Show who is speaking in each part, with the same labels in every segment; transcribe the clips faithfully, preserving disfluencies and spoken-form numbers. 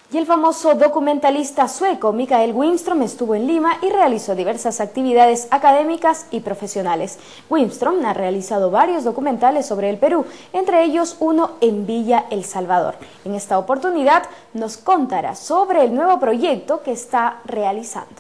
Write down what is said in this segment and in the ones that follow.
Speaker 1: Y el famoso documentalista sueco Mikael Wimström estuvo en Lima y realizó diversas actividades académicas y profesionales. Wimström ha realizado varios documentales sobre el Perú, entre ellos uno en Villa El Salvador. En esta oportunidad nos contará sobre el nuevo proyecto que está realizando.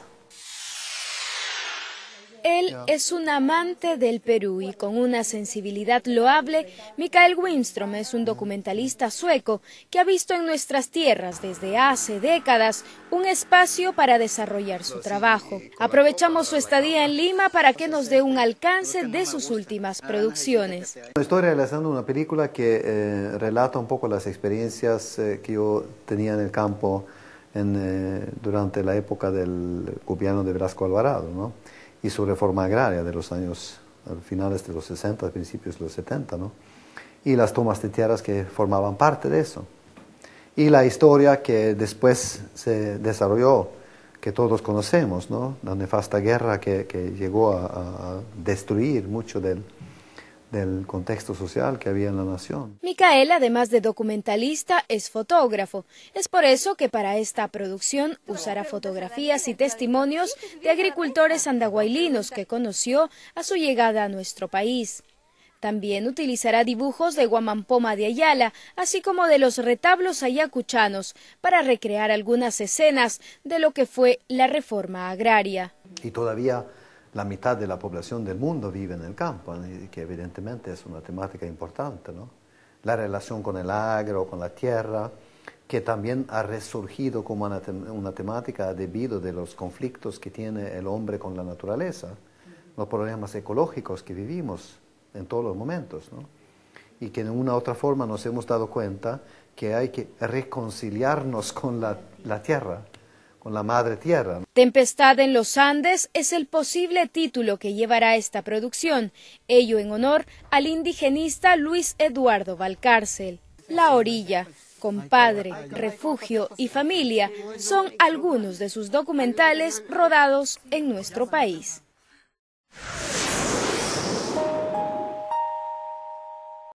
Speaker 1: Él es un amante del Perú y con una sensibilidad loable. Mikael Wimström es un documentalista sueco que ha visto en nuestras tierras desde hace décadas un espacio para desarrollar su trabajo. Aprovechamos su estadía en Lima para que nos dé un alcance de sus últimas producciones.
Speaker 2: Estoy realizando una película que eh, relata un poco las experiencias eh, que yo tenía en el campo en, eh, durante la época del gobierno de Blasco Alvarado, ¿no? Y su reforma agraria de los años, finales de los sesenta, principios de los setenta, ¿no? Y las tomas de tierras que formaban parte de eso. Y la historia que después se desarrolló, que todos conocemos, ¿no? La nefasta guerra que, que llegó a, a destruir mucho del, del contexto social que había en la nación.
Speaker 1: Mikael, además de documentalista, es fotógrafo. Es por eso que para esta producción usará fotografías y testimonios de agricultores andahuaylinos que conoció a su llegada a nuestro país. También utilizará dibujos de Guamampoma de Ayala, así como de los retablos ayacuchanos, para recrear algunas escenas de lo que fue la reforma agraria.
Speaker 2: Y todavía la mitad de la población del mundo vive en el campo, y que evidentemente es una temática importante, ¿no? La relación con el agro, con la tierra, que también ha resurgido como una, tem una temática debido de los conflictos que tiene el hombre con la naturaleza, los problemas ecológicos que vivimos en todos los momentos, ¿no? Y que de una u otra forma nos hemos dado cuenta que hay que reconciliarnos con la, la tierra, con la madre tierra.
Speaker 1: Tempestad en los Andes es el posible título que llevará esta producción, ello en honor al indigenista Luis Eduardo Valcárcel. La orilla, compadre, refugio y familia son algunos de sus documentales rodados en nuestro país.